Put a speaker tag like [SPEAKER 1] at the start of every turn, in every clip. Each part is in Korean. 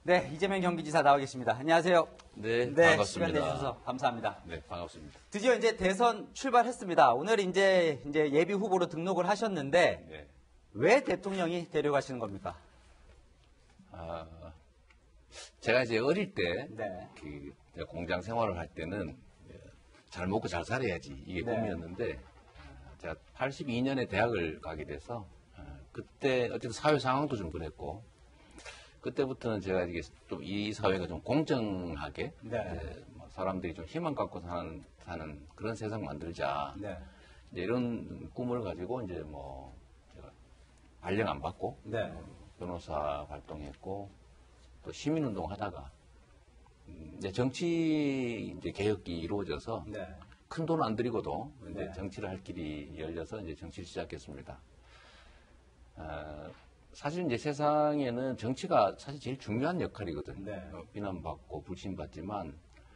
[SPEAKER 1] 네, 이재명 경기지사 나와 계십니다. 안녕하세요.
[SPEAKER 2] 네,
[SPEAKER 1] 네,
[SPEAKER 2] 반갑습니다.
[SPEAKER 1] 시간 내주셔서 감사합니다.
[SPEAKER 2] 네, 반갑습니다.
[SPEAKER 1] 드디어 이제 대선 출발했습니다. 오늘 이제 예비 후보로 등록을 하셨는데
[SPEAKER 2] 네.
[SPEAKER 1] 왜 대통령이 데려가시는 겁니까?
[SPEAKER 2] 제가 이제 어릴 때,
[SPEAKER 1] 네.
[SPEAKER 2] 제가 공장 생활을 할 때는 잘 먹고 잘 살아야지 이게
[SPEAKER 1] 네.
[SPEAKER 2] 꿈이었는데, 제가 82년에 대학을 가게 돼서 그때 어쨌든 사회 상황도 좀 그랬고, 그때부터는 제가 이게 좀 이 사회가 좀 공정하게
[SPEAKER 1] 네.
[SPEAKER 2] 사람들이 좀 희망 갖고 사는 그런 세상 만들자.
[SPEAKER 1] 네.
[SPEAKER 2] 이제 이런 꿈을 가지고 이제 뭐 제가 발령 안 받고
[SPEAKER 1] 네.
[SPEAKER 2] 변호사 활동했고 또 시민운동 하다가 이제 정치 이제 개혁이 이루어져서
[SPEAKER 1] 네.
[SPEAKER 2] 큰 돈 안 들이고도 이제
[SPEAKER 1] 네.
[SPEAKER 2] 정치를 할 길이 열려서 이제 정치를 시작했습니다. 사실 이제 세상에는 정치가 사실 제일 중요한 역할이거든.
[SPEAKER 1] 네.
[SPEAKER 2] 비난받고 불신받지만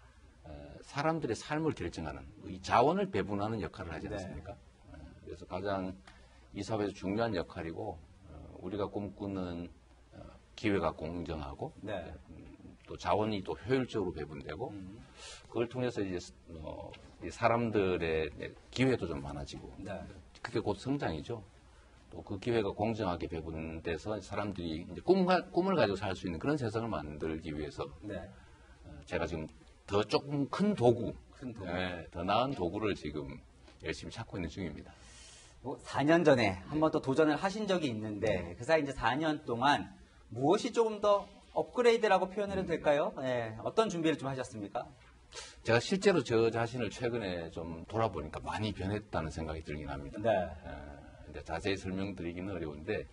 [SPEAKER 2] 사람들의 삶을 결정하는 이 자원을 배분하는 역할을 하지
[SPEAKER 1] 네.
[SPEAKER 2] 않습니까? 그래서 가장 이 사회에서 중요한 역할이고 우리가 꿈꾸는 기회가 공정하고
[SPEAKER 1] 네.
[SPEAKER 2] 또 자원이 또 효율적으로 배분되고 그걸 통해서 이제 이 사람들의 기회도 좀 많아지고
[SPEAKER 1] 네.
[SPEAKER 2] 그게 곧 성장이죠. 또 그 기회가 공정하게 배분돼서 사람들이 이제 꿈을 가지고 살 수 있는 그런 세상을 만들기 위해서
[SPEAKER 1] 네.
[SPEAKER 2] 제가 지금 더 조금 큰 도구,
[SPEAKER 1] 큰 도구.
[SPEAKER 2] 더 나은 도구를 지금 열심히 찾고 있는 중입니다.
[SPEAKER 1] 뭐 4년 전에 한 번 또 도전을 하신 적이 있는데 그 사이 이제 4년 동안 무엇이 조금 더 업그레이드라고 표현해도 될까요? 네. 어떤 준비를 좀 하셨습니까?
[SPEAKER 2] 제가 실제로 저 자신을 최근에 좀 돌아보니까 많이 변했다는 생각이 들긴 합니다.
[SPEAKER 1] 네.
[SPEAKER 2] 근데 자세히 설명드리기는 어려운데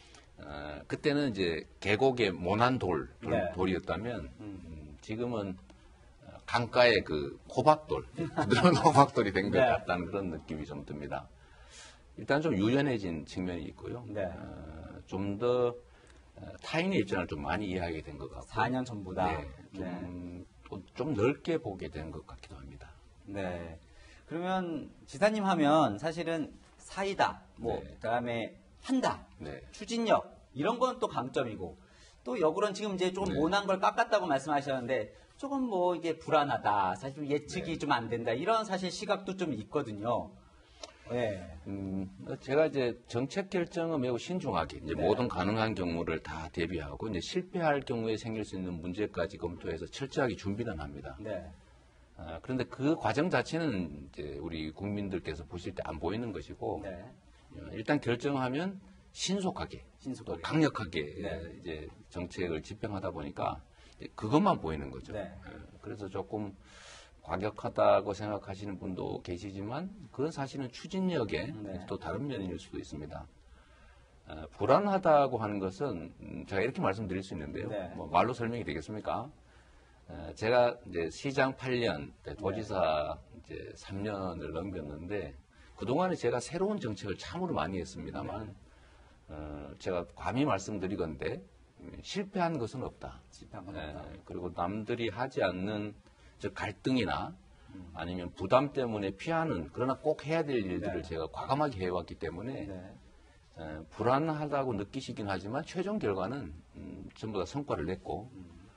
[SPEAKER 2] 그때는 이제 계곡의 모난
[SPEAKER 1] 네.
[SPEAKER 2] 돌이었다면 지금은 강가의 그 호박돌, 부드러운 호박돌이 된 것
[SPEAKER 1] 네.
[SPEAKER 2] 같다는 그런 느낌이 좀 듭니다. 일단 좀 유연해진 측면이 있고요.
[SPEAKER 1] 네.
[SPEAKER 2] 좀 더 타인의 입장을 좀 많이 이해하게 된 것 같고
[SPEAKER 1] 4년 전보다.
[SPEAKER 2] 네, 좀 넓게 보게 된 것 같기도 합니다.
[SPEAKER 1] 네. 그러면 지사님 하면 사실은 사이다, 뭐
[SPEAKER 2] 네.
[SPEAKER 1] 그다음에 한다,
[SPEAKER 2] 네.
[SPEAKER 1] 추진력 이런 건 또 강점이고 또 역으로는 지금 이제 조금
[SPEAKER 2] 네.
[SPEAKER 1] 모난 걸 깎았다고 말씀하셨는데 조금 뭐 이게 불안하다, 사실 좀 예측이
[SPEAKER 2] 네.
[SPEAKER 1] 좀 안 된다 이런 사실 시각도 좀 있거든요. 네.
[SPEAKER 2] 제가 이제 정책 결정은 매우 신중하게 이제
[SPEAKER 1] 네.
[SPEAKER 2] 모든 가능한 경우를 다 대비하고 이제 실패할 경우에 생길 수 있는 문제까지 검토해서 철저하게 준비는 합니다.
[SPEAKER 1] 네.
[SPEAKER 2] 그런데 그 과정 자체는 이제 우리 국민들께서 보실 때 안 보이는 것이고
[SPEAKER 1] 네.
[SPEAKER 2] 일단 결정하면 신속하게 또 강력하게
[SPEAKER 1] 네.
[SPEAKER 2] 이제 정책을 집행하다 보니까 이제 그것만 보이는 거죠.
[SPEAKER 1] 네.
[SPEAKER 2] 그래서 조금 과격하다고 생각하시는 분도 계시지만 그건 사실은 추진력의
[SPEAKER 1] 네.
[SPEAKER 2] 또 다른 면일 수도 있습니다. 불안하다고 하는 것은 제가 이렇게 말씀드릴 수 있는데요.
[SPEAKER 1] 네.
[SPEAKER 2] 뭐 말로 설명이 되겠습니까? 제가 이제 시장 8년, 도지사 이제 3년을 넘겼는데 그동안에 제가 새로운 정책을 참으로 많이 했습니다만 제가 감히 말씀드리건데 실패한 것은 없다.
[SPEAKER 1] 실패한 건 없다.
[SPEAKER 2] 그리고 남들이 하지 않는 즉 갈등이나 아니면 부담 때문에 피하는 그러나 꼭 해야 될 일들을
[SPEAKER 1] 네.
[SPEAKER 2] 제가 과감하게 해왔기 때문에
[SPEAKER 1] 네.
[SPEAKER 2] 불안하다고 느끼시긴 하지만 최종 결과는 전부 다 성과를 냈고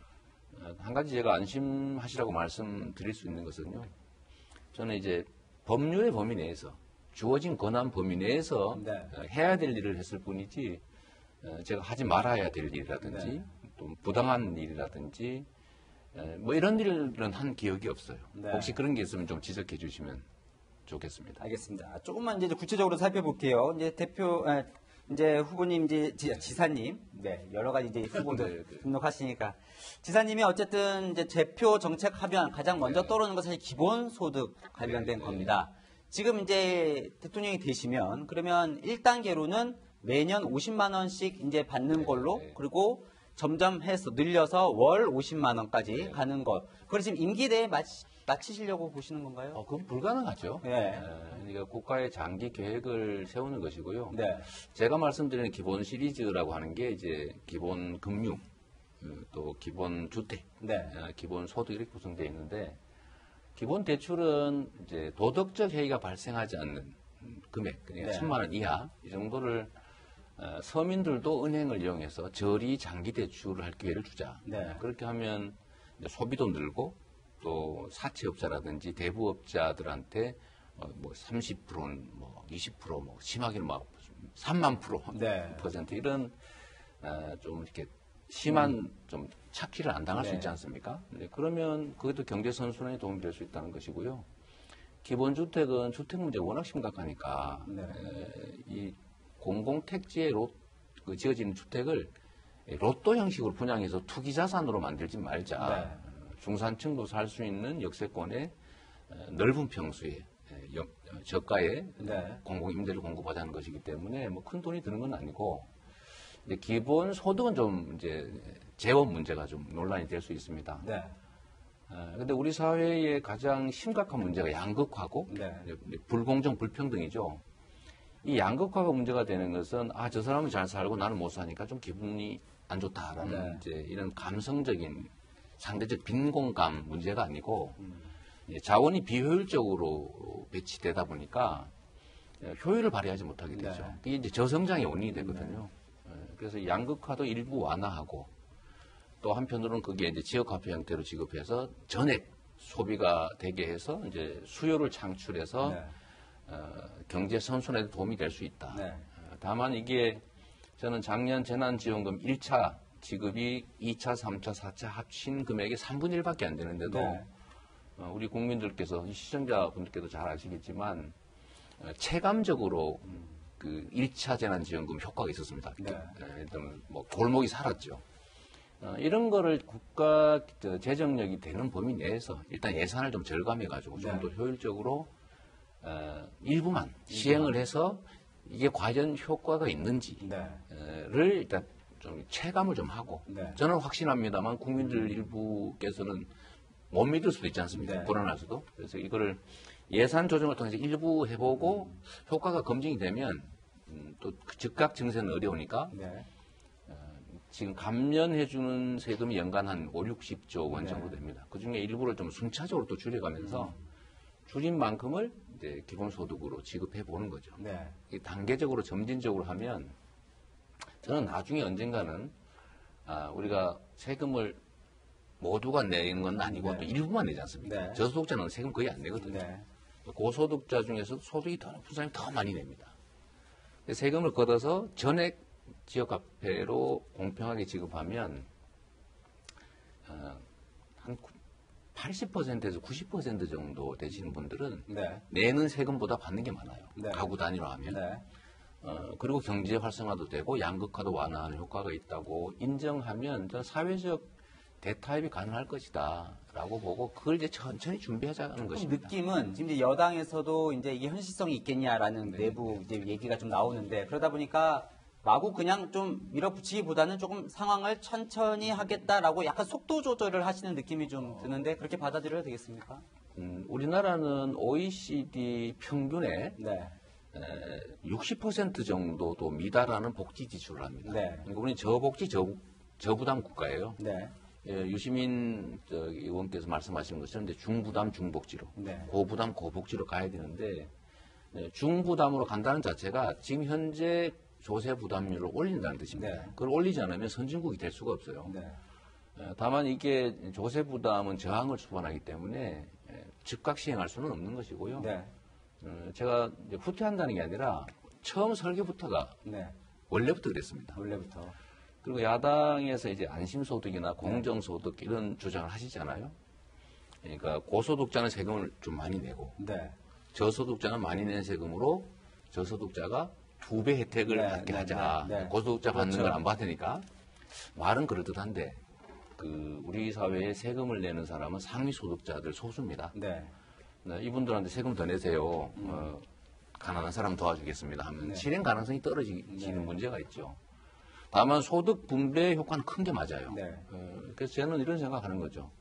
[SPEAKER 2] 한 가지 제가 안심하시라고 말씀드릴 수 있는 것은요. 저는 이제 법률의 범위 내에서 주어진 권한 범위 내에서
[SPEAKER 1] 네.
[SPEAKER 2] 해야 될 일을 했을 뿐이지 제가 하지 말아야 될 일이라든지
[SPEAKER 1] 네.
[SPEAKER 2] 또 부당한 일이라든지 뭐 이런 일은 한 기억이 없어요.
[SPEAKER 1] 네.
[SPEAKER 2] 혹시 그런 게 있으면 좀 지적해 주시면 좋겠습니다.
[SPEAKER 1] 알겠습니다. 조금만 이제 구체적으로 살펴볼게요. 이제 이제 후보님, 이제 지사님, 네, 여러 가지 이제 후보들
[SPEAKER 2] 네, 네.
[SPEAKER 1] 등록하시니까. 지사님이 어쨌든 이제 대표 정책 하면 가장 먼저
[SPEAKER 2] 네.
[SPEAKER 1] 떠오르는 건 사실 기본소득 관련된
[SPEAKER 2] 네, 네.
[SPEAKER 1] 겁니다. 지금 이제 대통령이 되시면 그러면 1단계로는 매년 50만 원씩 이제 받는
[SPEAKER 2] 네,
[SPEAKER 1] 걸로
[SPEAKER 2] 네.
[SPEAKER 1] 그리고 점점 해서 늘려서 월 50만 원까지
[SPEAKER 2] 네.
[SPEAKER 1] 가는 거. 그걸 지금 임기 내에 마치시려고 보시는 건가요?
[SPEAKER 2] 그건 불가능하죠.
[SPEAKER 1] 네.
[SPEAKER 2] 그러니까 국가의 장기 계획을 세우는 것이고요.
[SPEAKER 1] 네.
[SPEAKER 2] 제가 말씀드리는 기본 시리즈라고 하는 게 이제 기본 금융, 또 기본 주택,
[SPEAKER 1] 네.
[SPEAKER 2] 기본 소득 이렇게 구성되어 있는데 기본 대출은 이제 도덕적 해이가 발생하지 않는 금액, 그러니까
[SPEAKER 1] 네.
[SPEAKER 2] 1,000만 원 이하 이 정도를 서민들도 은행을 이용해서 저리 장기 대출을 할 기회를 주자.
[SPEAKER 1] 네.
[SPEAKER 2] 그렇게 하면 이제 소비도 늘고 또 사채업자라든지 대부업자들한테 뭐 30%는 뭐 20%뭐 심하게는 막 3만
[SPEAKER 1] 네.
[SPEAKER 2] %% 이런 좀 이렇게 심한 좀 착취를 안 당할 수
[SPEAKER 1] 네.
[SPEAKER 2] 있지 않습니까? 네, 그러면 그것도 경제 선순환에 도움이 될 수 있다는 것이고요. 기본주택은 주택 문제가 워낙 심각하니까
[SPEAKER 1] 네.
[SPEAKER 2] 이 공공택지에 지어지는 주택을 로또 형식으로 분양해서 투기 자산으로 만들지 말자. 중산층도 살 수 있는 역세권의 넓은 평수에 저가의
[SPEAKER 1] 네.
[SPEAKER 2] 공공임대를 공급하자는 것이기 때문에 뭐 큰 돈이 드는 건 아니고 이제 기본 소득은 좀 이제 재원 문제가 좀 논란이 될 수 있습니다.
[SPEAKER 1] 네.
[SPEAKER 2] 근데 우리 사회의 가장 심각한 문제가 양극화고
[SPEAKER 1] 네.
[SPEAKER 2] 불공정 불평등이죠. 이 양극화가 문제가 되는 것은 저 사람은 잘 살고 나는 못 사니까 좀 기분이 안 좋다라는
[SPEAKER 1] 네.
[SPEAKER 2] 이제 이런 감성적인 상대적 빈곤감 문제가 아니고 자원이 비효율적으로 배치되다 보니까 효율을 발휘하지 못하게 되죠.
[SPEAKER 1] 네.
[SPEAKER 2] 이게 이제 저성장의 원인이 되거든요. 그래서 양극화도 일부 완화하고 또 한편으로는 그게 이제 지역화폐 형태로 지급해서 전액 소비가 되게 해서 이제 수요를 창출해서
[SPEAKER 1] 네.
[SPEAKER 2] 경제 선순환에 도움이 될 수 있다.
[SPEAKER 1] 네.
[SPEAKER 2] 다만 이게 저는 작년 재난지원금 1차 지급이 2차, 3차, 4차 합친 금액의 3분의 1밖에 안 되는데도
[SPEAKER 1] 네.
[SPEAKER 2] 우리 국민들께서 시청자분들께도 잘 아시겠지만 체감적으로 그 1차 재난지원금 효과가 있었습니다.
[SPEAKER 1] 네.
[SPEAKER 2] 일단 뭐 골목이 살았죠. 이런 거를 국가 재정력이 되는 범위 내에서 일단 예산을 좀 절감해가지고 좀 더 효율적으로 일부만 시행을 해서 이게 과연 효과가 있는지를 일단 좀 체감을 좀 하고
[SPEAKER 1] 네.
[SPEAKER 2] 저는 확신합니다만 국민들 일부께서는 못 믿을 수도 있지 않습니까?
[SPEAKER 1] 네.
[SPEAKER 2] 불안할 수도. 그래서 이거를 예산 조정을 통해서 일부 해보고 효과가 검증이 되면 또 즉각 증세는 어려우니까
[SPEAKER 1] 네.
[SPEAKER 2] 지금 감면해주는 세금이 연간 한 5, 60조 원
[SPEAKER 1] 네.
[SPEAKER 2] 정도 됩니다. 그중에 일부를 좀 순차적으로 또 줄여가면서 줄인 만큼을 이제 기본소득으로 지급해 보는 거죠.
[SPEAKER 1] 네.
[SPEAKER 2] 이 단계적으로 점진적으로 하면 저는 나중에 언젠가는 우리가 세금을 모두가 내는 건 아니고
[SPEAKER 1] 네.
[SPEAKER 2] 또 일부만 내지 않습니까?
[SPEAKER 1] 네.
[SPEAKER 2] 저소득자는 세금 거의 안 내거든요.
[SPEAKER 1] 네.
[SPEAKER 2] 고소득자 중에서 소득이 더 높은 사람이 더 많이 냅니다. 세금을 걷어서 전액 지역화폐로 공평하게 지급하면 한 80%에서 90% 정도 되시는 분들은
[SPEAKER 1] 네.
[SPEAKER 2] 내는 세금보다 받는 게 많아요.
[SPEAKER 1] 네.
[SPEAKER 2] 가구 단위로 하면.
[SPEAKER 1] 네.
[SPEAKER 2] 그리고 경제 활성화도 되고 양극화도 완화하는 효과가 있다고 인정하면 저 사회적 대타협이 가능할 것이다 라고 보고 그걸 이제 천천히 준비하자는 것입니다.
[SPEAKER 1] 느낌은 지금 이제 여당에서도 이제 이게 현실성이 있겠냐라는 내부 이제 얘기가 좀 나오는데 그러다 보니까 마구 그냥 좀 밀어붙이기보다는 조금 상황을 천천히 하겠다라고 약간 속도 조절을 하시는 느낌이 좀 드는데 그렇게 받아들여야 되겠습니까?
[SPEAKER 2] 우리나라는 OECD 평균의
[SPEAKER 1] 네.
[SPEAKER 2] 60% 정도도 미달하는 복지 지출을 합니다.
[SPEAKER 1] 네.
[SPEAKER 2] 그러니까 우리는 저복지 저부담 국가예요.
[SPEAKER 1] 네.
[SPEAKER 2] 유시민 의원께서 말씀하신 것처럼 이제 중부담 중복지로,
[SPEAKER 1] 네.
[SPEAKER 2] 고부담 고복지로 가야 되는데 중부담으로 간다는 자체가 지금 현재 조세 부담률을 올린다는 뜻입니다.
[SPEAKER 1] 네.
[SPEAKER 2] 그걸 올리지 않으면 선진국이 될 수가 없어요.
[SPEAKER 1] 네.
[SPEAKER 2] 다만 이게 조세 부담은 저항을 수반하기 때문에 즉각 시행할 수는 없는 것이고요.
[SPEAKER 1] 네.
[SPEAKER 2] 제가 이제 후퇴한다는 게 아니라 처음 설계부터가
[SPEAKER 1] 네.
[SPEAKER 2] 원래부터 그랬습니다.
[SPEAKER 1] 원래부터.
[SPEAKER 2] 그리고 야당에서 이제 안심소득이나 공정소득 이런 주장을 하시잖아요. 그러니까 고소득자는 세금을 좀 많이 내고
[SPEAKER 1] 네.
[SPEAKER 2] 저소득자는 많이 낸 세금으로 저소득자가 2배 혜택을
[SPEAKER 1] 네,
[SPEAKER 2] 받게
[SPEAKER 1] 네,
[SPEAKER 2] 하자.
[SPEAKER 1] 네, 네.
[SPEAKER 2] 고소득자 받는
[SPEAKER 1] 그렇죠.
[SPEAKER 2] 걸 안 받으니까 말은 그럴듯한데 우리 사회에 세금을 내는 사람은 상위 소득자들 소수입니다.
[SPEAKER 1] 네.
[SPEAKER 2] 이분들한테 세금 더 내세요. 가난한 사람 도와주겠습니다 하면
[SPEAKER 1] 네.
[SPEAKER 2] 실행 가능성이 떨어지는
[SPEAKER 1] 네.
[SPEAKER 2] 문제가 있죠. 다만 소득 분배 효과는 큰 게 맞아요.
[SPEAKER 1] 네.
[SPEAKER 2] 그래서 저는 이런 생각하는 거죠.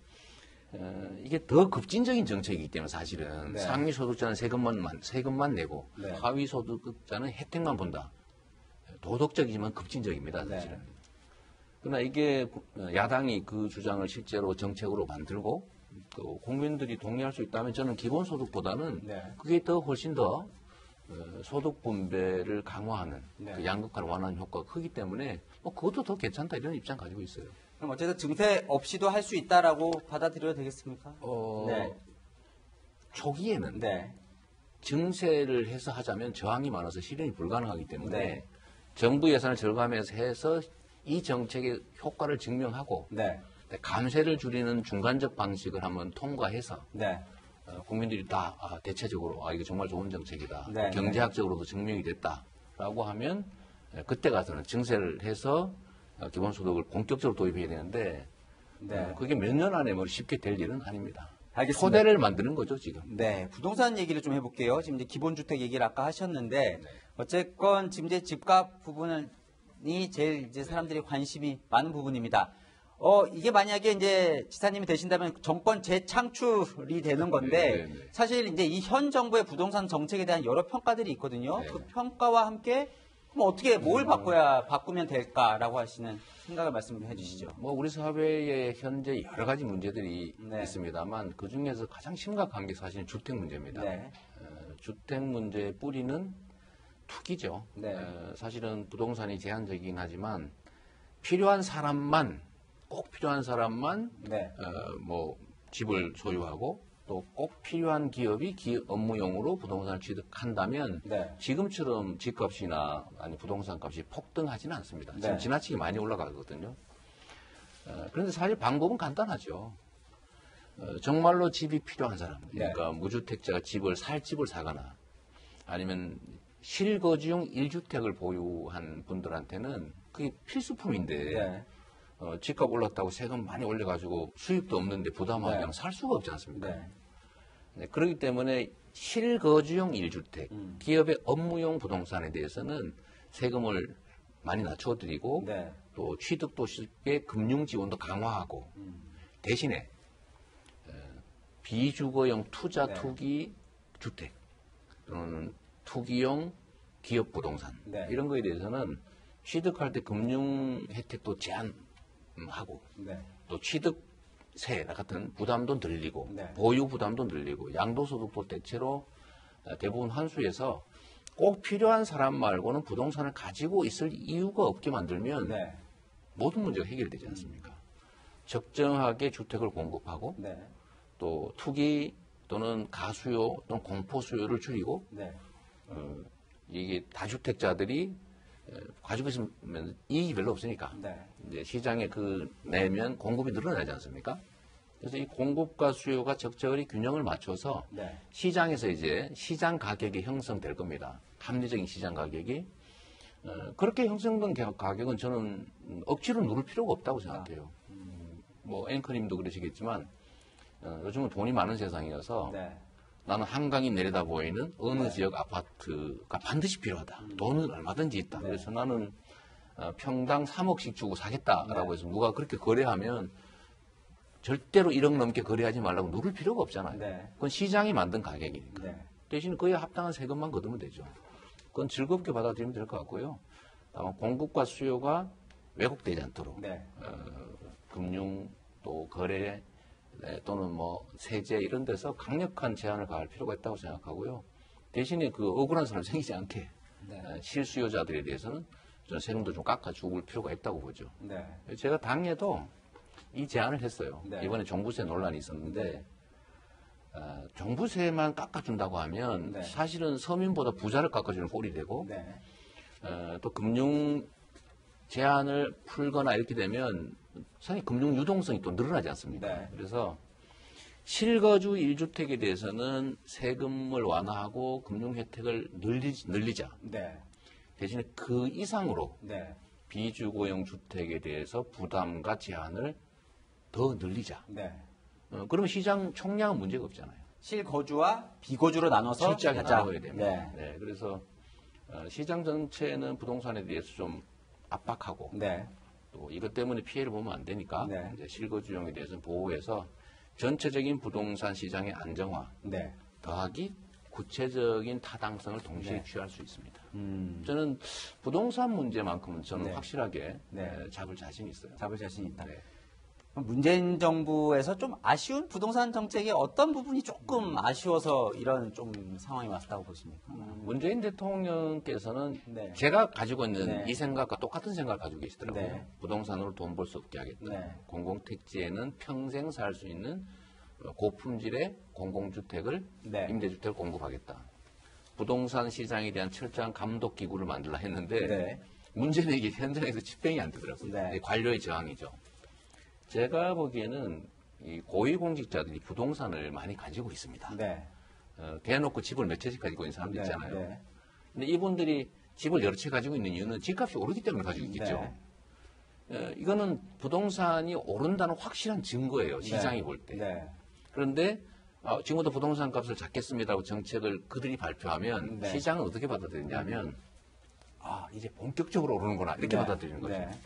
[SPEAKER 2] 이게 더 급진적인 정책이기 때문에 사실은
[SPEAKER 1] 네.
[SPEAKER 2] 상위 소득자는 세금만 내고
[SPEAKER 1] 네.
[SPEAKER 2] 하위 소득자는 혜택만 본다. 도덕적이지만 급진적입니다,
[SPEAKER 1] 네.
[SPEAKER 2] 사실은. 그러나 이게 야당이 그 주장을 실제로 정책으로 만들고 또 국민들이 동의할 수 있다면 저는 기본소득보다는
[SPEAKER 1] 네.
[SPEAKER 2] 그게 더 훨씬 더 소득 분배를 강화하는
[SPEAKER 1] 네.
[SPEAKER 2] 그 양극화를 완화하는 효과가 크기 때문에 뭐 그것도 더 괜찮다 이런 입장 가지고 있어요.
[SPEAKER 1] 그럼 어쨌든 증세 없이도 할 수 있다라고 받아들여도 되겠습니까? 네.
[SPEAKER 2] 초기에는
[SPEAKER 1] 네.
[SPEAKER 2] 증세를 해서 하자면 저항이 많아서 실현이 불가능하기 때문에
[SPEAKER 1] 네.
[SPEAKER 2] 정부 예산을 절감해서 해서 이 정책의 효과를 증명하고
[SPEAKER 1] 네.
[SPEAKER 2] 감세를 줄이는 중간적 방식을 한번 통과해서
[SPEAKER 1] 네.
[SPEAKER 2] 국민들이 다 대체적으로 이게 정말 좋은 정책이다.
[SPEAKER 1] 네.
[SPEAKER 2] 경제학적으로도 증명이 됐다라고 하면 그때 가서는 증세를 해서 기본소득을 본격적으로 도입해야 되는데
[SPEAKER 1] 네.
[SPEAKER 2] 그게 몇 년 안에 뭐 쉽게 될 일은 아닙니다.
[SPEAKER 1] 알겠습니다.
[SPEAKER 2] 토대를 만드는 거죠 지금.
[SPEAKER 1] 네, 부동산 얘기를 좀 해볼게요. 지금 이제 기본주택 얘기를 아까 하셨는데, 어쨌건 지금 이제 집값 부분이 제일 이제 사람들이 관심이 많은 부분입니다. 이게 만약에 이제 지사님이 되신다면 정권 재창출이 되는 건데,
[SPEAKER 2] 네.
[SPEAKER 1] 사실 이제 이 현 정부의 부동산 정책에 대한 여러 평가들이 있거든요.
[SPEAKER 2] 네.
[SPEAKER 1] 그 평가와 함께 그럼 어떻게 뭘 바꾸면 될까라고 하시는 생각을 말씀해 주시죠.
[SPEAKER 2] 뭐 우리 사회에 현재 여러 가지 문제들이
[SPEAKER 1] 네.
[SPEAKER 2] 있습니다만 그 중에서 가장 심각한 게 사실 주택 문제입니다.
[SPEAKER 1] 네.
[SPEAKER 2] 주택 문제의 뿌리는 투기죠.
[SPEAKER 1] 네.
[SPEAKER 2] 사실은 부동산이 제한적이긴 하지만 필요한 사람만 꼭 필요한 사람만
[SPEAKER 1] 네.
[SPEAKER 2] 뭐 집을 소유하고 또 꼭 필요한 기업이 업무용으로 부동산을 취득한다면
[SPEAKER 1] 네.
[SPEAKER 2] 지금처럼 집값이나 아니 부동산 값이 폭등하지는 않습니다. 지금
[SPEAKER 1] 네.
[SPEAKER 2] 지나치게 많이 올라가거든요. 그런데 사실 방법은 간단하죠. 정말로 집이 필요한 사람, 그러니까 무주택자가 살 집을 사거나 아니면 실거주용 1주택을 보유한 분들한테는 그게 필수품인데
[SPEAKER 1] 네.
[SPEAKER 2] 집값 올랐다고 세금 많이 올려가지고 수입도 없는데 부담하고 그냥 살 수가 없지 않습니까? 네, 그렇기 때문에 실거주용 1주택, 기업의 업무용 부동산에 대해서는 세금을 많이 낮춰드리고
[SPEAKER 1] 네.
[SPEAKER 2] 또 취득도 쉽게 금융 지원도 강화하고 대신에 비주거용 투자
[SPEAKER 1] 네.
[SPEAKER 2] 투기 주택 또는 투기용 기업 부동산
[SPEAKER 1] 네.
[SPEAKER 2] 이런 거에 대해서는 취득할 때 금융 혜택도 제한하고
[SPEAKER 1] 네.
[SPEAKER 2] 또 취득세 같은 부담도 늘리고
[SPEAKER 1] 네.
[SPEAKER 2] 보유 부담도 늘리고 양도소득도 대체로 대부분 환수해서 꼭 필요한 사람 말고는 부동산을 가지고 있을 이유가 없게 만들면
[SPEAKER 1] 네.
[SPEAKER 2] 모든 문제가 해결되지 않습니까? 적정하게 주택을 공급하고
[SPEAKER 1] 네.
[SPEAKER 2] 또 투기 또는 가수요 또는 공포 수요를 줄이고
[SPEAKER 1] 네.
[SPEAKER 2] 이게 다주택자들이 가지고 있으면 이익이 별로 없으니까
[SPEAKER 1] 네.
[SPEAKER 2] 이제 시장에 내면 공급이 늘어나지 않습니까? 그래서 이 공급과 수요가 적절히 균형을 맞춰서
[SPEAKER 1] 네.
[SPEAKER 2] 시장에서 이제 시장 가격이 형성될 겁니다. 합리적인 시장 가격이 그렇게 형성된 가격은 저는 억지로 누를 필요가 없다고 생각해요. 뭐 앵커님도 그러시겠지만 요즘은 돈이 많은 세상이어서
[SPEAKER 1] 네.
[SPEAKER 2] 나는 한강이 내려다 보이는 어느 지역 아파트가 반드시 필요하다. 돈은 얼마든지 있다. 그래서 나는 평당 3억씩 주고 사겠다라고 해서 누가 그렇게 거래하면 절대로 1억 넘게 거래하지 말라고 누를 필요가 없잖아요.
[SPEAKER 1] 네.
[SPEAKER 2] 그건 시장이 만든 가격이니까.
[SPEAKER 1] 네.
[SPEAKER 2] 대신 그에 합당한 세금만 걷으면 되죠. 그건 즐겁게 받아들이면 될 것 같고요. 다만 공급과 수요가 왜곡되지 않도록
[SPEAKER 1] 네.
[SPEAKER 2] 금융 또 거래 또는 뭐 세제 이런 데서 강력한 제한을 가할 필요가 있다고 생각하고요. 대신에 그 억울한 사람 생기지 않게 실수요자들에 대해서는 저는 세금도 좀 깎아 죽을 필요가 있다고 보죠.
[SPEAKER 1] 네.
[SPEAKER 2] 제가 당에도 이 제안을 했어요.
[SPEAKER 1] 네.
[SPEAKER 2] 이번에 종부세 논란이 있었는데 종부세만 깎아준다고 하면
[SPEAKER 1] 네.
[SPEAKER 2] 사실은 서민보다 부자를 깎아주는 꼴이 되고
[SPEAKER 1] 네.
[SPEAKER 2] 또 금융 제한을 풀거나 이렇게 되면 상당히 금융 유동성이 또 늘어나지 않습니까?
[SPEAKER 1] 네.
[SPEAKER 2] 그래서 실거주 1주택에 대해서는 세금을 완화하고 금융 혜택을 늘리자.
[SPEAKER 1] 네.
[SPEAKER 2] 대신에 그 이상으로
[SPEAKER 1] 네.
[SPEAKER 2] 비주거용 주택에 대해서 부담과 제한을 더 늘리자.
[SPEAKER 1] 네.
[SPEAKER 2] 그러면 시장 총량은 문제가 없잖아요.
[SPEAKER 1] 실거주와 비거주로 나눠서
[SPEAKER 2] 철저하게
[SPEAKER 1] 하자.
[SPEAKER 2] 나눠야 됩니다.
[SPEAKER 1] 네.
[SPEAKER 2] 네, 그래서 시장 전체는 부동산에 대해서 좀 압박하고
[SPEAKER 1] 네.
[SPEAKER 2] 또 이것 때문에 피해를 보면 안 되니까
[SPEAKER 1] 네.
[SPEAKER 2] 이제 실거주용에 대해서는 보호해서 전체적인 부동산 시장의 안정화
[SPEAKER 1] 네.
[SPEAKER 2] 더하기 구체적인 타당성을 동시에
[SPEAKER 1] 네.
[SPEAKER 2] 취할 수 있습니다. 저는 부동산 문제만큼은 저는
[SPEAKER 1] 네.
[SPEAKER 2] 확실하게
[SPEAKER 1] 네.
[SPEAKER 2] 잡을 자신 있어요.
[SPEAKER 1] 잡을 자신 있다.
[SPEAKER 2] 네.
[SPEAKER 1] 문재인 정부에서 좀 아쉬운 부동산 정책의 어떤 부분이 조금 아쉬워서 이런 좀 상황이 왔다고 보십니까?
[SPEAKER 2] 문재인 대통령께서는
[SPEAKER 1] 네.
[SPEAKER 2] 제가 가지고 있는
[SPEAKER 1] 네.
[SPEAKER 2] 이 생각과 똑같은 생각을 가지고 계시더라고요.
[SPEAKER 1] 네.
[SPEAKER 2] 부동산으로 돈 벌 수 없게 하겠다.
[SPEAKER 1] 네.
[SPEAKER 2] 공공택지에는 평생 살 수 있는 고품질의 공공주택을
[SPEAKER 1] 네.
[SPEAKER 2] 임대주택을 공급하겠다. 부동산 시장에 대한 철저한 감독 기구를 만들라 했는데
[SPEAKER 1] 네.
[SPEAKER 2] 문제는 이게 현장에서 집행이 안 되더라고요.
[SPEAKER 1] 네.
[SPEAKER 2] 관료의 저항이죠. 제가 보기에는 이 고위공직자들이 부동산을 많이 가지고 있습니다.
[SPEAKER 1] 네.
[SPEAKER 2] 대놓고 집을 몇 채씩 가지고 있는 사람들
[SPEAKER 1] 네.
[SPEAKER 2] 있잖아요.
[SPEAKER 1] 네.
[SPEAKER 2] 근데 이분들이 집을 여러 채 가지고 있는 이유는 집값이 오르기 때문에 가지고 있겠죠. 이거는 부동산이 오른다는 확실한 증거예요. 시장이 볼 때.
[SPEAKER 1] 네.
[SPEAKER 2] 그런데 지금부터 부동산 값을 잡겠습니다라고 정책을 그들이 발표하면
[SPEAKER 1] 네.
[SPEAKER 2] 시장은 어떻게 받아들이냐면 이제 본격적으로 오르는구나 이렇게
[SPEAKER 1] 네.
[SPEAKER 2] 받아들이는 거죠.
[SPEAKER 1] 네.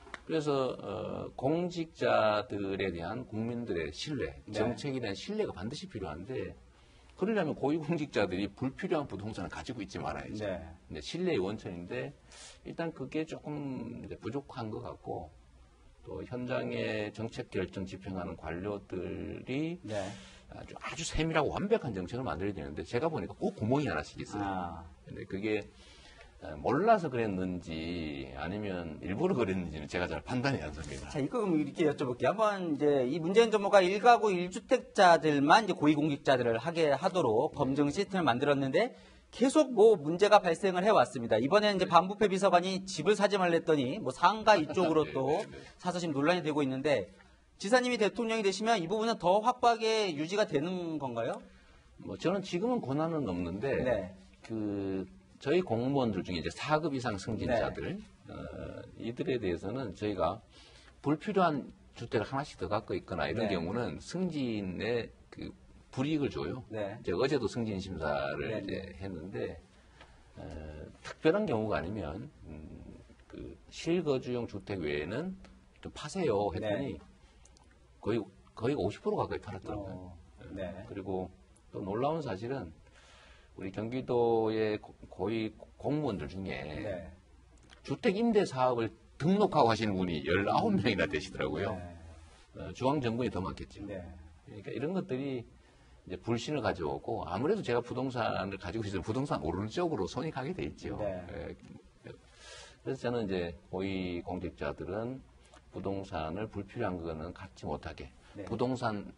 [SPEAKER 2] 그래서 공직자들에 대한 국민들의 신뢰,
[SPEAKER 1] 네.
[SPEAKER 2] 정책에 대한 신뢰가 반드시 필요한데 그러려면 고위공직자들이 불필요한 부동산을 가지고 있지 말아야죠.
[SPEAKER 1] 네.
[SPEAKER 2] 근데 신뢰의 원천인데 일단 그게 조금 이제 부족한 것 같고 또 현장의 정책 결정 집행하는 관료들이
[SPEAKER 1] 네.
[SPEAKER 2] 아주 세밀하고 완벽한 정책을 만들어야 되는데 제가 보니까 꼭 구멍이 하나씩 있어요. 근데 그게 몰라서 그랬는지 아니면 일부러 그랬는지는 제가 잘 판단이 안 섭니다.
[SPEAKER 1] 자, 이거 그럼 이렇게 여쭤볼게요. 한번 이제 이 문재인 정부가 1가구 1주택자들만 이제 고위공직자들을 하게 하도록 검증 시스템을 만들었는데 계속 뭐 문제가 발생을 해왔습니다. 이번에는 이제 반부패 비서관이 집을 사지 말랬더니 뭐 상가 이쪽으로 또 사서 지금 논란이 되고 있는데 지사님이 대통령이 되시면 이 부분은 더 확고하게 유지가 되는 건가요?
[SPEAKER 2] 뭐 저는 지금은 권한은 없는데
[SPEAKER 1] 네.
[SPEAKER 2] 저희 공무원들 중에 이제 4급 이상 승진자들 이들에 대해서는 저희가 불필요한 주택을 하나씩 더 갖고 있거나 이런
[SPEAKER 1] 네.
[SPEAKER 2] 경우는 승진에 불이익을 줘요.
[SPEAKER 1] 네.
[SPEAKER 2] 제가 어제도 승진 심사를
[SPEAKER 1] 네.
[SPEAKER 2] 이제 했는데 특별한 경우가 아니면 실거주용 주택 외에는 좀 파세요 했더니
[SPEAKER 1] 네.
[SPEAKER 2] 거의 50% 가까이 팔았더라고요.
[SPEAKER 1] 네.
[SPEAKER 2] 그리고 또 놀라운 사실은 우리 경기도의 고위 공무원들 중에
[SPEAKER 1] 네.
[SPEAKER 2] 주택 임대 사업을 등록하고 하시는 분이 19명이나 되시더라고요. 중앙정부에 더 많겠죠.
[SPEAKER 1] 네.
[SPEAKER 2] 그러니까 이런 것들이 이제 불신을 가져오고 아무래도 제가 부동산을 가지고 있으면 부동산 오르는 쪽으로 손이 가게 돼 있죠.
[SPEAKER 1] 네.
[SPEAKER 2] 그래서 저는 이제 고위 공직자들은 부동산을 불필요한 거는 갖지 못하게
[SPEAKER 1] 네.
[SPEAKER 2] 부동산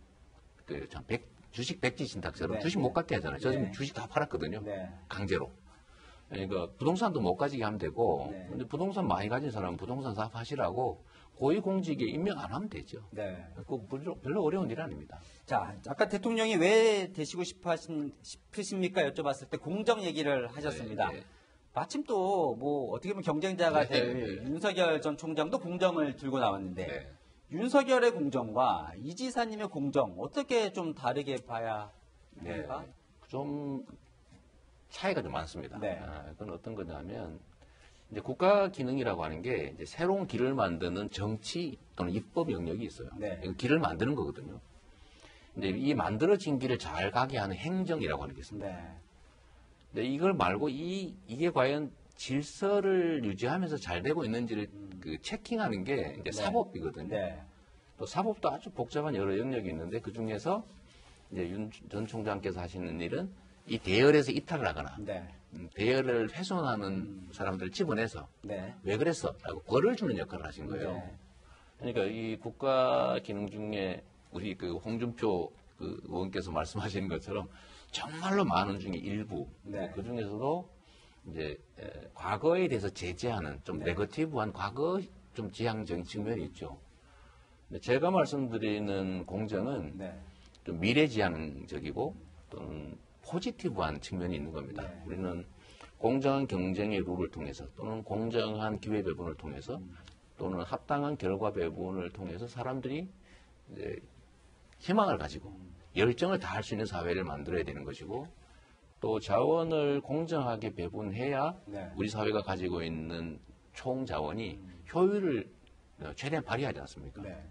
[SPEAKER 2] 주식 백지 신탁처럼
[SPEAKER 1] 네.
[SPEAKER 2] 주식 못 갖게 하잖아요. 저 지금
[SPEAKER 1] 네.
[SPEAKER 2] 주식 다 팔았거든요.
[SPEAKER 1] 네.
[SPEAKER 2] 강제로. 그러니까 부동산도 못 가지게 하면 되고
[SPEAKER 1] 네.
[SPEAKER 2] 근데 부동산 많이 가진 사람은 부동산 사업 하시라고 고위공직에 임명 안 하면 되죠.
[SPEAKER 1] 네.
[SPEAKER 2] 그 별로 어려운 일 아닙니다.
[SPEAKER 1] 자, 아까 대통령이 왜 되시고 싶으십니까? 여쭤봤을 때 공정 얘기를 하셨습니다.
[SPEAKER 2] 네, 네.
[SPEAKER 1] 마침 또 뭐 어떻게 보면 경쟁자가 될 윤석열 전 총장도 공정을 들고 나왔는데
[SPEAKER 2] 네.
[SPEAKER 1] 윤석열의 공정과 이 지사님의 공정 어떻게 좀 다르게 봐야 합니까?
[SPEAKER 2] 좀 차이가 좀 많습니다.
[SPEAKER 1] 네.
[SPEAKER 2] 그건 어떤 거냐면 이제 국가 기능이라고 하는 게 이제 새로운 길을 만드는 정치 또는 입법 영역이 있어요.
[SPEAKER 1] 네.
[SPEAKER 2] 이거 길을 만드는 거거든요. 근데 이 만들어진 길을 잘 가게 하는 행정이라고 하는 게 있습니다.
[SPEAKER 1] 네.
[SPEAKER 2] 근데 이걸 말고 이게 과연 질서를 유지하면서 잘 되고 있는지를 체킹하는 게 이제 사법이거든요.
[SPEAKER 1] 네.
[SPEAKER 2] 또 사법도 아주 복잡한 여러 영역이 있는데 그 중에서 이제 윤 전 총장께서 하시는 일은 이 대열에서 이탈을 하거나
[SPEAKER 1] 네.
[SPEAKER 2] 대열을 훼손하는 사람들을 집어내서
[SPEAKER 1] 네.
[SPEAKER 2] 왜 그랬어? 라고 벌을 주는 역할을 하신 거예요.
[SPEAKER 1] 네.
[SPEAKER 2] 그러니까 이 국가 기능 중에 우리 홍준표 의원께서 말씀하시는 것처럼 정말로 많은 중에 일부
[SPEAKER 1] 네.
[SPEAKER 2] 그 중에서도 이제 과거에 대해서 제재하는 좀
[SPEAKER 1] 네.
[SPEAKER 2] 네거티브한 과거 좀 지향적인 측면이 있죠. 근데 제가 말씀드리는 공정은
[SPEAKER 1] 네.
[SPEAKER 2] 좀 미래지향적이고 또는 포지티브한 측면이 있는 겁니다.
[SPEAKER 1] 네.
[SPEAKER 2] 우리는 공정한 경쟁의 룰을 통해서 또는 공정한 기회 배분을 통해서 또는 합당한 결과 배분을 통해서 사람들이 이제 희망을 가지고 열정을 다할 수 있는 사회를 만들어야 되는 것이고 또 자원을 공정하게 배분해야
[SPEAKER 1] 네.
[SPEAKER 2] 우리 사회가 가지고 있는 총 자원이 효율을 최대한 발휘하지 않습니까?
[SPEAKER 1] 네.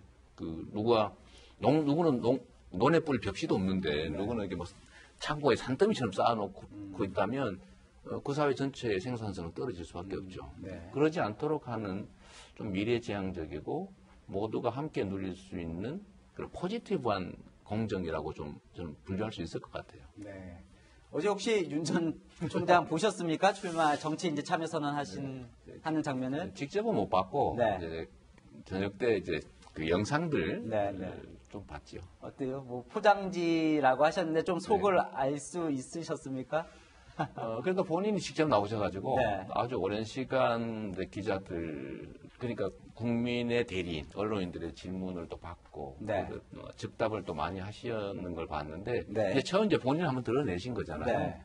[SPEAKER 2] 누구는 논에 뿔 벽시도 없는데 누구는 이렇게 뭐 창고에 산더미처럼 쌓아놓고 있다면 그 사회 전체의 생산성은 떨어질 수밖에 없죠.
[SPEAKER 1] 네.
[SPEAKER 2] 그러지 않도록 하는 좀 미래지향적이고 모두가 함께 누릴 수 있는 그런 포지티브한 공정이라고 좀 저는 분류할 수 있을 것 같아요.
[SPEAKER 1] 네. 어제 혹시 윤 전 총장 보셨습니까? 출마 정치 이제 참여 하는 장면을?
[SPEAKER 2] 직접은 못 봤고
[SPEAKER 1] 네.
[SPEAKER 2] 이제 저녁 때 이제 그 영상들
[SPEAKER 1] 네, 네.
[SPEAKER 2] 좀 봤죠.
[SPEAKER 1] 어때요? 뭐 포장지라고 하셨는데 좀 속을 알 수 있으셨습니까?
[SPEAKER 2] 그러니까 본인이 직접 나오셔가지고
[SPEAKER 1] 네.
[SPEAKER 2] 아주 오랜 시간 기자들 그러니까 국민의 대리인 언론인들의 질문을 또 받고
[SPEAKER 1] 네.
[SPEAKER 2] 즉답을 또 많이 하시는 걸 봤는데
[SPEAKER 1] 네.
[SPEAKER 2] 이제 처음 이제 본인 한번 드러내신 거잖아요.
[SPEAKER 1] 네.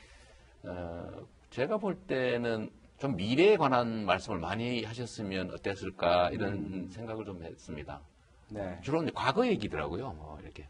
[SPEAKER 2] 제가 볼 때는 좀 미래에 관한 말씀을 많이 하셨으면 어땠을까 이런 생각을 좀 했습니다.
[SPEAKER 1] 네.
[SPEAKER 2] 주로 이제 과거 얘기더라고요. 뭐 이렇게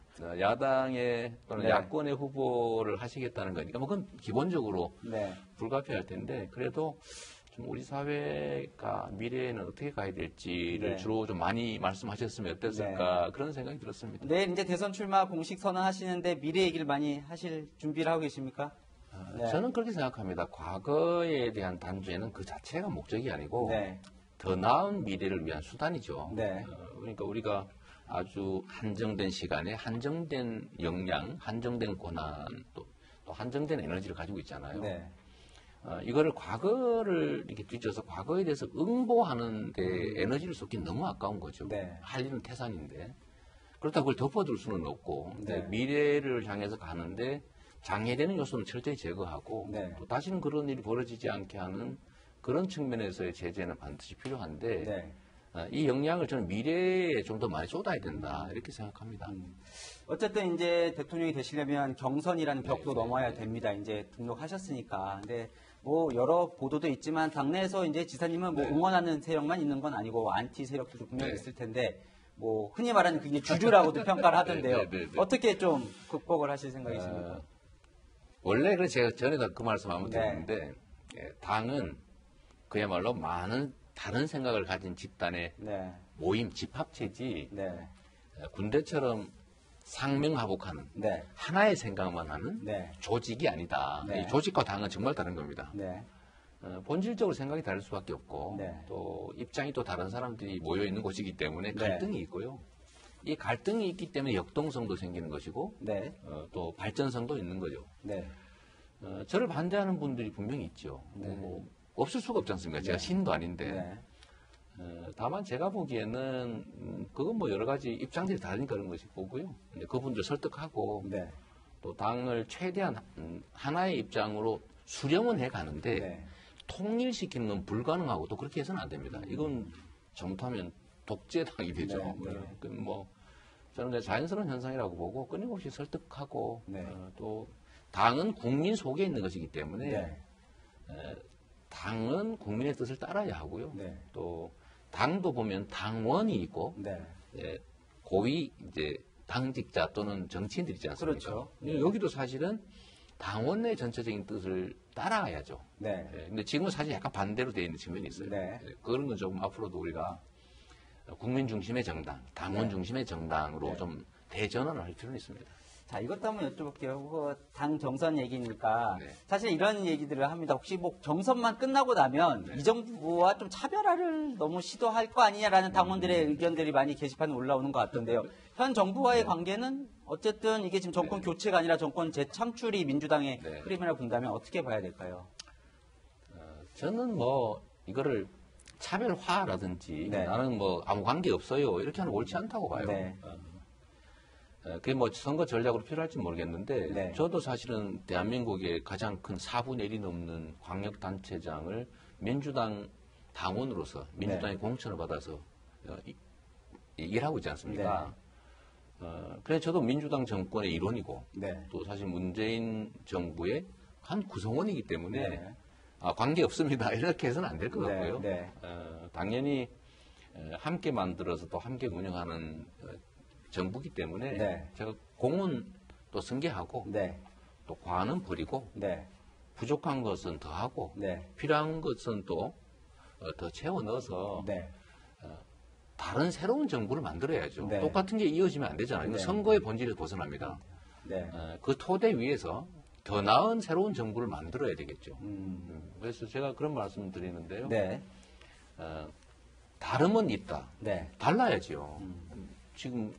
[SPEAKER 2] 야당의 또는
[SPEAKER 1] 네.
[SPEAKER 2] 야권의 후보를 하시겠다는 거니까 뭐 그건 기본적으로
[SPEAKER 1] 네.
[SPEAKER 2] 불가피할 텐데 그래도 좀 우리 사회가 미래에는 어떻게 가야 될지를
[SPEAKER 1] 네.
[SPEAKER 2] 주로 좀 많이 말씀하셨으면 어땠을까 그런 생각이 들었습니다.
[SPEAKER 1] 내일 이제 대선 출마 공식 선언하시는데 미래 얘기를 많이 하실 준비를 하고 계십니까? 네.
[SPEAKER 2] 저는 그렇게 생각합니다. 과거에 대한 단죄는 그 자체가 목적이 아니고
[SPEAKER 1] 네.
[SPEAKER 2] 더 나은 미래를 위한 수단이죠.
[SPEAKER 1] 네.
[SPEAKER 2] 그러니까 우리가 아주 한정된 시간에 한정된 역량, 한정된 권한, 또 한정된 에너지를 가지고 있잖아요.
[SPEAKER 1] 네.
[SPEAKER 2] 이거를 과거를 이렇게 뒤져서 과거에 대해서 응보하는데 에너지를 쏟긴 너무 아까운 거죠.
[SPEAKER 1] 네.
[SPEAKER 2] 할 일은 태산인데. 그렇다고 그걸 덮어둘 수는 없고
[SPEAKER 1] 네.
[SPEAKER 2] 미래를 향해서 가는데 장애되는 요소는 철저히 제거하고
[SPEAKER 1] 네.
[SPEAKER 2] 또 다시는 그런 일이 벌어지지 않게 하는 그런 측면에서의 제재는 반드시 필요한데
[SPEAKER 1] 네.
[SPEAKER 2] 이 역량을 저는 미래에 좀 더 많이 쏟아야 된다 이렇게 생각합니다.
[SPEAKER 1] 어쨌든 이제 대통령이 되시려면 경선이라는 벽도
[SPEAKER 2] 네,
[SPEAKER 1] 넘어야 됩니다. 이제 등록하셨으니까. 근데 뭐 여러 보도도 있지만 당내에서 이제 지사님은 뭐
[SPEAKER 2] 네.
[SPEAKER 1] 응원하는 세력만 있는 건 아니고 안티 세력들도 분명히
[SPEAKER 2] 네.
[SPEAKER 1] 있을 텐데 뭐 흔히 말하는 그게 주주라고도 평가를 하던데요.
[SPEAKER 2] 네.
[SPEAKER 1] 어떻게 좀 극복을 하실 생각이십니까?
[SPEAKER 2] 원래 그래 제가 전에도 그 말씀 한번
[SPEAKER 1] 네.
[SPEAKER 2] 드렸는데 당은 그야말로 많은 다른 생각을 가진 집단의
[SPEAKER 1] 네.
[SPEAKER 2] 모임, 집합체지
[SPEAKER 1] 네.
[SPEAKER 2] 군대처럼 상명하복하는
[SPEAKER 1] 네.
[SPEAKER 2] 하나의 생각만 하는
[SPEAKER 1] 네.
[SPEAKER 2] 조직이 아니다.
[SPEAKER 1] 네.
[SPEAKER 2] 이 조직과 당은 정말 다른 겁니다.
[SPEAKER 1] 네.
[SPEAKER 2] 본질적으로 생각이 다를 수밖에 없고
[SPEAKER 1] 네.
[SPEAKER 2] 또 입장이 또 다른 사람들이 모여 있는 곳이기 때문에
[SPEAKER 1] 네.
[SPEAKER 2] 갈등이 있고요. 이 갈등이 있기 때문에 역동성도 생기는 것이고
[SPEAKER 1] 네.
[SPEAKER 2] 또 발전성도 있는 거죠.
[SPEAKER 1] 네.
[SPEAKER 2] 저를 반대하는 분들이 분명히 있죠.
[SPEAKER 1] 네.
[SPEAKER 2] 뭐 없을 수가 없지 않습니까? 제가 신도 아닌데.
[SPEAKER 1] 네.
[SPEAKER 2] 다만 제가 보기에는 그건 뭐 여러 가지 입장들이 다르니까 그런 것이 보고요. 근데 그분들 설득하고
[SPEAKER 1] 네.
[SPEAKER 2] 또 당을 최대한 하나의 입장으로 수렴은 해 가는데
[SPEAKER 1] 네.
[SPEAKER 2] 통일시키는 건 불가능하고 또 그렇게 해서는 안 됩니다. 이건 잘못하면 독재당이 되죠.
[SPEAKER 1] 네, 네.
[SPEAKER 2] 뭐 저는 그냥 자연스러운 현상이라고 보고 끊임없이 설득하고
[SPEAKER 1] 네.
[SPEAKER 2] 또 당은 국민 속에 있는 것이기 때문에
[SPEAKER 1] 네.
[SPEAKER 2] 당은 국민의 뜻을 따라야 하고요.
[SPEAKER 1] 네.
[SPEAKER 2] 또 당도 보면 당원이 있고
[SPEAKER 1] 네.
[SPEAKER 2] 고위 이제 당직자 또는 정치인들이 있지 않습니까?
[SPEAKER 1] 그렇죠.
[SPEAKER 2] 여기도 사실은 당원의 전체적인 뜻을 따라가야죠.
[SPEAKER 1] 네.
[SPEAKER 2] 근데 지금은 사실 약간 반대로 되어 있는 측면이 있어요.
[SPEAKER 1] 네.
[SPEAKER 2] 그런 건 조금 앞으로도 우리가 국민 중심의 정당, 당원
[SPEAKER 1] 네.
[SPEAKER 2] 중심의 정당으로
[SPEAKER 1] 네.
[SPEAKER 2] 좀 대전환을 할 필요는 있습니다.
[SPEAKER 1] 자, 이것도 한번 여쭤볼게요. 그거 당 경선 얘기니까
[SPEAKER 2] 네.
[SPEAKER 1] 사실 이런 얘기들을 합니다. 혹시 뭐 경선만 끝나고 나면
[SPEAKER 2] 네.
[SPEAKER 1] 이 정부와 좀 차별화를 너무 시도할 거 아니냐라는 당원들의 의견들이 많이 게시판에 올라오는 것 같던데요. 현 정부와의 관계는 어쨌든 이게 지금 정권 교체가 아니라 정권 재창출이 민주당의
[SPEAKER 2] 네.
[SPEAKER 1] 흐름이라고 본다면 어떻게 봐야 될까요?
[SPEAKER 2] 저는 뭐 이거를 차별화라든지
[SPEAKER 1] 네.
[SPEAKER 2] 나는 뭐 아무 관계 없어요 이렇게 하는 거 옳지 않다고 봐요.
[SPEAKER 1] 네.
[SPEAKER 2] 그게 뭐 선거 전략으로 필요할지 모르겠는데
[SPEAKER 1] 네.
[SPEAKER 2] 저도 사실은 대한민국의 가장 큰 4분의 1이 넘는 광역단체장을 민주당 당원으로서 민주당의 공천을 받아서 일하고 있지 않습니까? 그래서 저도 민주당 정권의 일원이고
[SPEAKER 1] 네.
[SPEAKER 2] 또 사실 문재인 정부의 한 구성원이기 때문에
[SPEAKER 1] 네.
[SPEAKER 2] 관계 없습니다. 이렇게 해서는 안 될 것
[SPEAKER 1] 네,
[SPEAKER 2] 같고요.
[SPEAKER 1] 네.
[SPEAKER 2] 당연히 함께 만들어서 또 함께 운영하는 정부기 때문에
[SPEAKER 1] 네.
[SPEAKER 2] 제가 공은 또 승계하고
[SPEAKER 1] 네.
[SPEAKER 2] 또 과는 버리고
[SPEAKER 1] 네.
[SPEAKER 2] 부족한 것은 더하고
[SPEAKER 1] 네.
[SPEAKER 2] 필요한 것은 또 더 채워 넣어서
[SPEAKER 1] 네.
[SPEAKER 2] 다른 새로운 정부를 만들어야죠.
[SPEAKER 1] 네.
[SPEAKER 2] 똑같은 게 이어지면 안 되잖아요. 이거
[SPEAKER 1] 네.
[SPEAKER 2] 선거의 본질에서 벗어납니다.
[SPEAKER 1] 네.
[SPEAKER 2] 그 토대 위에서 더 나은 새로운 정부를 만들어야 되겠죠.
[SPEAKER 1] 음.
[SPEAKER 2] 그래서 제가 그런 말씀 드리는데요.
[SPEAKER 1] 네.
[SPEAKER 2] 다름은 있다.
[SPEAKER 1] 네.
[SPEAKER 2] 달라야지요. 지금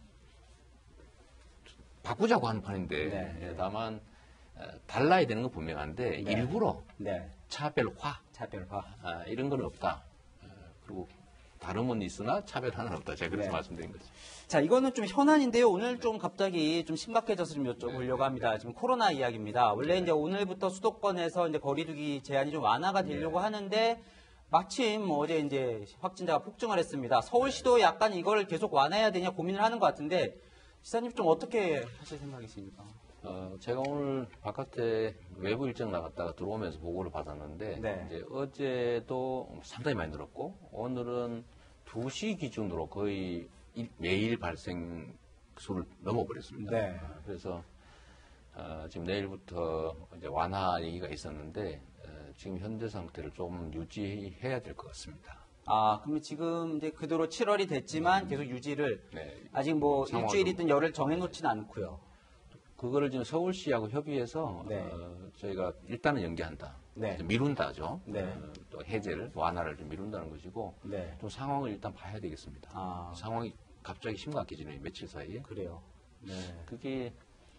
[SPEAKER 2] 바꾸자고 하는 판인데
[SPEAKER 1] 네.
[SPEAKER 2] 다만 달라야 되는 건 분명한데
[SPEAKER 1] 네.
[SPEAKER 2] 일부러
[SPEAKER 1] 네.
[SPEAKER 2] 차별화
[SPEAKER 1] 차별화.
[SPEAKER 2] 이런 건 없다. 그리고 다름은 있으나 차별화는 없다. 제가 그렇게
[SPEAKER 1] 네.
[SPEAKER 2] 말씀드린 거죠.
[SPEAKER 1] 자, 이거는 좀 현안인데요. 오늘 좀 갑자기 좀 심각해져서 좀 여쭤보려고 합니다. 지금 코로나 이야기입니다. 원래 이제 오늘부터 수도권에서 이제 거리두기 제한이 좀 완화가 되려고 하는데 마침 어제 이제 확진자가 폭증을 했습니다. 서울시도 약간 이걸 계속 완화해야 되냐 고민을 하는 것 같은데 시사님 좀 어떻게 하실 생각이십니까?
[SPEAKER 2] 제가 오늘 바깥에 외부 일정 나갔다가 들어오면서 보고를 받았는데
[SPEAKER 1] 네.
[SPEAKER 2] 이제 어제도 상당히 많이 늘었고 오늘은 2시 기준으로 거의 매일 발생 수를 넘어버렸습니다.
[SPEAKER 1] 네.
[SPEAKER 2] 그래서 지금 내일부터 이제 완화 얘기가 있었는데 지금 현재 상태를 좀 유지해야 될 것 같습니다.
[SPEAKER 1] 아, 그러면 지금 이제 그대로 7월이 됐지만 계속 유지를
[SPEAKER 2] 네.
[SPEAKER 1] 아직 뭐
[SPEAKER 2] 상황을
[SPEAKER 1] 일주일이든 열흘 정해놓지는 않고요.
[SPEAKER 2] 그거를 지금 서울시하고 협의해서
[SPEAKER 1] 네.
[SPEAKER 2] 저희가 일단은 연기한다.
[SPEAKER 1] 네.
[SPEAKER 2] 이제 미룬다죠.
[SPEAKER 1] 네.
[SPEAKER 2] 또 해제를 완화를 좀 미룬다는 것이고
[SPEAKER 1] 네.
[SPEAKER 2] 좀 상황을 일단 봐야 되겠습니다.
[SPEAKER 1] 아.
[SPEAKER 2] 상황이 갑자기 심각해지네요. 며칠 사이에.
[SPEAKER 1] 그래요. 네.
[SPEAKER 2] 그게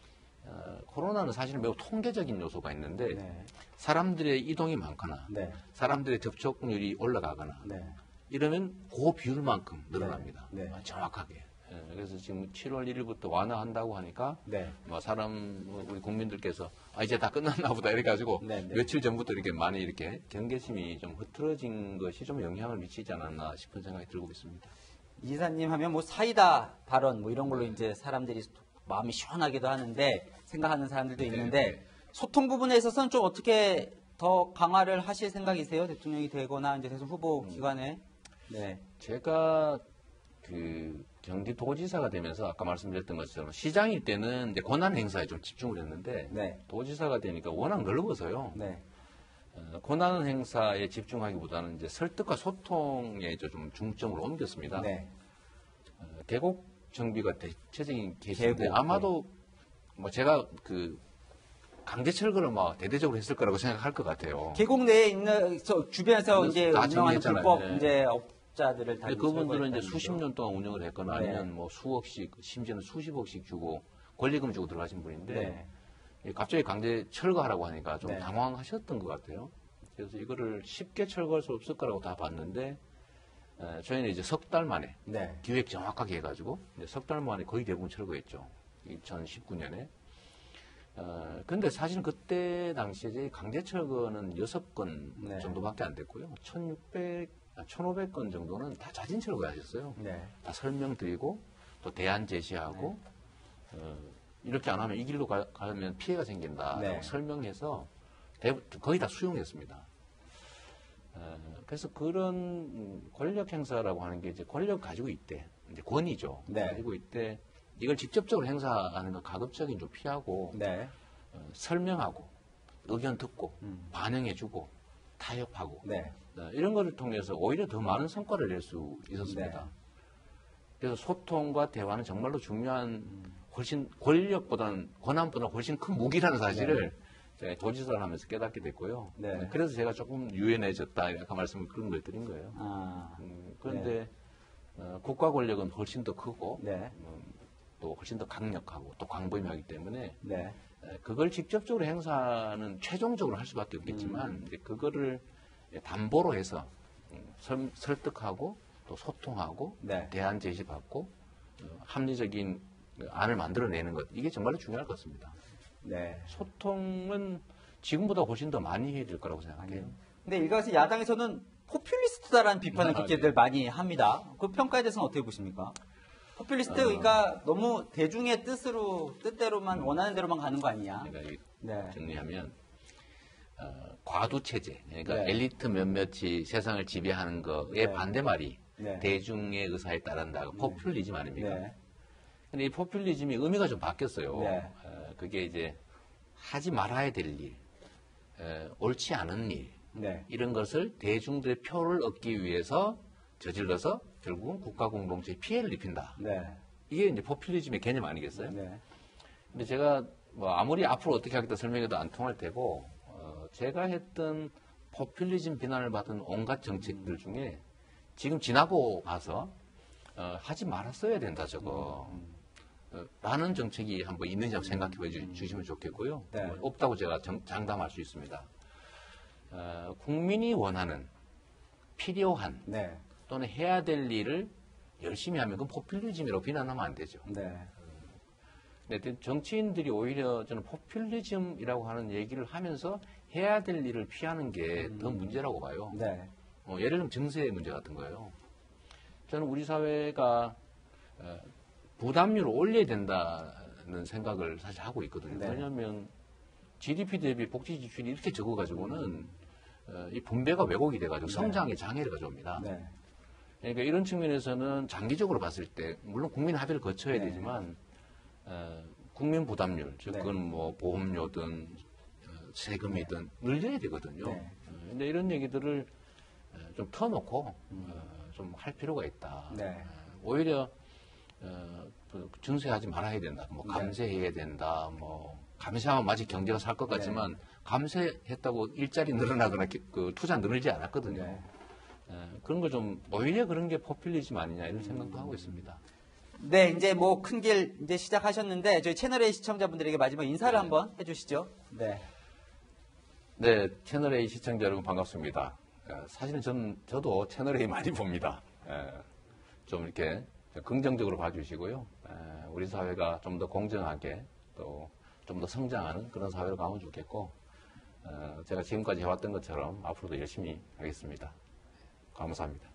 [SPEAKER 2] 코로나는 사실은 매우 통계적인 요소가 있는데
[SPEAKER 1] 네.
[SPEAKER 2] 사람들의 이동이 많거나
[SPEAKER 1] 네.
[SPEAKER 2] 사람들의 접촉률이 올라가거나
[SPEAKER 1] 네.
[SPEAKER 2] 이러면 그 비율만큼 늘어납니다.
[SPEAKER 1] 네. 네.
[SPEAKER 2] 정확하게. 그래서 지금 7월 1일부터 완화한다고 하니까
[SPEAKER 1] 네.
[SPEAKER 2] 우리 국민들께서 이제 다 끝났나 보다 이래 가지고
[SPEAKER 1] 네, 네.
[SPEAKER 2] 며칠 전부터 이렇게 많이 이렇게 경계심이 좀 흐트러진 것이 좀 영향을 미치지 않았나 싶은 생각이 들고 있습니다.
[SPEAKER 1] 이사님 하면 뭐 사이다 발언 뭐 이런 걸로 이제 사람들이 마음이 시원하기도 하는데 생각하는 사람들도 있는데 소통 부분에 있어서는 좀 어떻게 더 강화를 하실 생각이세요? 대통령이 되거나 이제 대선 후보 기간에. 네.
[SPEAKER 2] 제가 그 경기도지사가 되면서 아까 말씀드렸던 것처럼 시장일 때는 이제 권한 행사에 좀 집중을 했는데
[SPEAKER 1] 네.
[SPEAKER 2] 도지사가 되니까 워낙 넓어서요.
[SPEAKER 1] 네.
[SPEAKER 2] 권한 행사에 집중하기보다는 이제 설득과 소통에 좀 중점을 옮겼습니다.
[SPEAKER 1] 네.
[SPEAKER 2] 계곡 정비가 대체적인 케이스인데
[SPEAKER 1] 계곡,
[SPEAKER 2] 아마도 뭐 제가 그 강제 철거를 막 대대적으로 했을 거라고 생각할 것 같아요.
[SPEAKER 1] 계곡 내에 있는 주변에서 이제
[SPEAKER 2] 다
[SPEAKER 1] 운영하는
[SPEAKER 2] 정리했잖아요.
[SPEAKER 1] 불법
[SPEAKER 2] 네.
[SPEAKER 1] 이제 업자들을 다
[SPEAKER 2] 근데 그분들은 이제
[SPEAKER 1] 철거했다는
[SPEAKER 2] 수십
[SPEAKER 1] 거죠.
[SPEAKER 2] 년 동안 운영을 했거나
[SPEAKER 1] 네.
[SPEAKER 2] 아니면 뭐 수억씩 심지어는 수십억씩 주고 권리금 주고 들어가신 분인데
[SPEAKER 1] 네.
[SPEAKER 2] 갑자기 강제 철거하라고 하니까 좀
[SPEAKER 1] 네.
[SPEAKER 2] 당황하셨던 것 같아요. 그래서 이거를 쉽게 철거할 수 없을 거라고 다 봤는데 저희는 이제 석 달 만에
[SPEAKER 1] 네.
[SPEAKER 2] 기획 정확하게 해가지고 석 달 만에 거의 대부분 철거했죠. 2019년에. 근데 사실은 그때 당시에 이제 강제 철거는 6건
[SPEAKER 1] 네.
[SPEAKER 2] 정도밖에 안 됐고요. 1,500건 정도는 다 자진 철거하셨어요.
[SPEAKER 1] 네.
[SPEAKER 2] 다 설명드리고 또 대안 제시하고 이렇게 안 하면 이 길로 가면 피해가 생긴다.
[SPEAKER 1] 네.
[SPEAKER 2] 설명해서 거의 다 수용했습니다. 그래서 그런 권력 행사라고 하는 게 이제 권력 가지고 있대. 이제 권위죠.
[SPEAKER 1] 네.
[SPEAKER 2] 가지고 있대. 이걸 직접적으로 행사하는 건 가급적인 좀 피하고
[SPEAKER 1] 네.
[SPEAKER 2] 설명하고 의견 듣고 반영해주고 타협하고
[SPEAKER 1] 네.
[SPEAKER 2] 이런 거를 통해서 오히려 더 많은 성과를 낼 수 있었습니다.
[SPEAKER 1] 네.
[SPEAKER 2] 그래서 소통과 대화는 정말로 중요한 훨씬 권한보다 훨씬 큰 무기라는 사실을 제가 도지사를 하면서 깨닫게 됐고요.
[SPEAKER 1] 네.
[SPEAKER 2] 그래서 제가 조금 유연해졌다 아까 말씀을 그런 걸 드린 거예요.
[SPEAKER 1] 아.
[SPEAKER 2] 그런데 국가 권력은 훨씬 더 크고
[SPEAKER 1] 네.
[SPEAKER 2] 또 훨씬 더 강력하고 또 광범위하기 때문에
[SPEAKER 1] 네.
[SPEAKER 2] 그걸 직접적으로 행사는 최종적으로 할 수밖에 없겠지만 이제 그거를 담보로 해서 설득하고 또 소통하고
[SPEAKER 1] 네.
[SPEAKER 2] 대안 제시받고 합리적인 안을 만들어내는 것 이게 정말로 중요할 것 같습니다.
[SPEAKER 1] 네.
[SPEAKER 2] 소통은 지금보다 훨씬 더 많이 해야 될 거라고 생각해요.
[SPEAKER 1] 근데 일각에서 야당에서는 포퓰리스트다라는 비판을 그렇게들 많이 합니다. 그 평가에 대해서는 어떻게 보십니까? 포퓰리스트, 그러니까 너무 대중의 뜻대로만 원하는 대로만 가는 거 아니냐?
[SPEAKER 2] 내가 정리하면 과도 체제, 그러니까
[SPEAKER 1] 네.
[SPEAKER 2] 엘리트 몇몇이 세상을 지배하는 거에
[SPEAKER 1] 네.
[SPEAKER 2] 반대말이
[SPEAKER 1] 네.
[SPEAKER 2] 대중의 의사에 따른다. 포퓰리즘 아닙니까?
[SPEAKER 1] 네.
[SPEAKER 2] 근데 이 포퓰리즘이 의미가 좀 바뀌었어요.
[SPEAKER 1] 네.
[SPEAKER 2] 그게 이제 하지 말아야 될 일, 옳지 않은 일,
[SPEAKER 1] 네.
[SPEAKER 2] 이런 것을 대중들의 표를 얻기 위해서 저질러서 결국은 국가 공동체에 피해를 입힌다.
[SPEAKER 1] 네.
[SPEAKER 2] 이게 이제 포퓰리즘의 개념 아니겠어요?
[SPEAKER 1] 네.
[SPEAKER 2] 근데 제가 뭐 아무리 앞으로 어떻게 하겠다 설명해도 안 통할 테고, 제가 했던 포퓰리즘 비난을 받은 온갖 정책들 중에 지금 지나고 가서 하지 말았어야 된다 저거 라는 정책이 한번 있느냐고 생각해 주시면 좋겠고요.
[SPEAKER 1] 네.
[SPEAKER 2] 없다고 제가 장담할 수 있습니다. 국민이 원하는 필요한
[SPEAKER 1] 네.
[SPEAKER 2] 또는 해야 될 일을 열심히 하면 그건 포퓰리즘이라고 비난하면 안 되죠.
[SPEAKER 1] 네.
[SPEAKER 2] 근데 정치인들이 오히려 저는 포퓰리즘이라고 하는 얘기를 하면서 해야 될 일을 피하는 게 더 문제라고 봐요.
[SPEAKER 1] 네.
[SPEAKER 2] 예를 들면 증세 문제 같은 거예요. 저는 우리 사회가 부담률을 올려야 된다는 생각을 사실 하고 있거든요.
[SPEAKER 1] 네.
[SPEAKER 2] 왜냐하면 GDP 대비 복지 지출이 이렇게 적어가지고는 이 분배가 왜곡이 돼가지고 성장에 장애를 가져옵니다.
[SPEAKER 1] 네.
[SPEAKER 2] 그러니까 이런 측면에서는 장기적으로 봤을 때 물론 국민 합의를 거쳐야
[SPEAKER 1] 네.
[SPEAKER 2] 되지만 국민 부담률, 즉
[SPEAKER 1] 네.
[SPEAKER 2] 그건 뭐 보험료든 세금이든 늘려야 되거든요.
[SPEAKER 1] 네.
[SPEAKER 2] 근데 이런 얘기들을 좀 터놓고 좀 할 필요가 있다.
[SPEAKER 1] 네.
[SPEAKER 2] 오히려 증세하지 말아야 된다. 뭐 감세해야 된다. 뭐 감세하면 마치 경제가 살 것 같지만 감세했다고 일자리 늘어나거나 그 투자 늘지 않았거든요.
[SPEAKER 1] 네.
[SPEAKER 2] 그런 거 좀 오히려 그런 게 포퓰리즘 아니냐 이런 생각도 하고 있습니다.
[SPEAKER 1] 네, 이제 뭐 큰 길 이제 시작하셨는데 저희 채널A 시청자분들에게 마지막 인사를 한번 해주시죠. 네.
[SPEAKER 2] 네, 채널A 시청자 여러분 반갑습니다. 사실은 저도 채널A 많이 봅니다. 좀 이렇게 긍정적으로 봐주시고요. 우리 사회가 좀 더 공정하게 또 좀 더 성장하는 그런 사회로 가면 좋겠고 제가 지금까지 해왔던 것처럼 앞으로도 열심히 하겠습니다. 감사합니다.